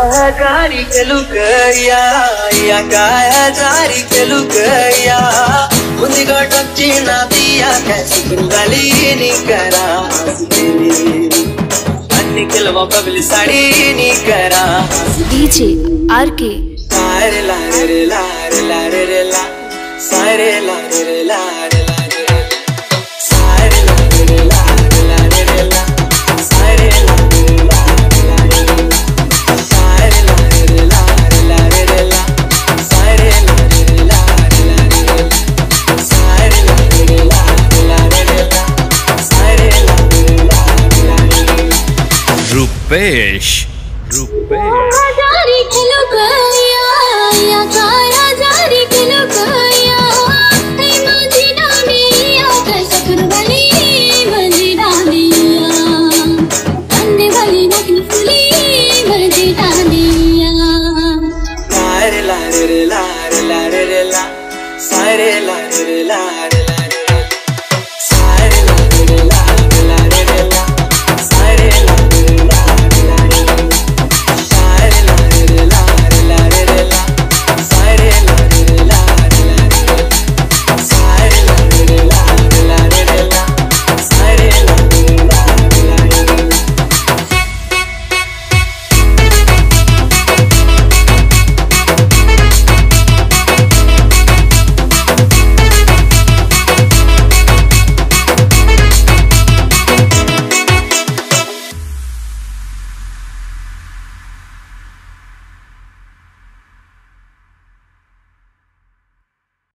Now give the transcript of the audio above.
जारी केलुकया काय जारी केलुकया मुंदिगा टच्चिना दिया कैसी गली निकरा अन्नी केलवा बबली साड़ी निकरा डीजे आरके सारे ला रे ला रे ला रे ला सारे ला रे ला रे ला रे सारे ला रे ला रे ला रे ला सारे ला रे ला रे ला सारे ला रे ला रे ला सारे ला रे ला रे ला सारे ला रे ला रे ला सारे ला रे ला रूपेश जारी केलुकया काय जारी केलुकया मदीना में आकाश कुर्बानी मदीना में अन्ने वाली नकली फुली मदीना में सारे ला रे ला रे ला रे ला सारे ला रे ला रे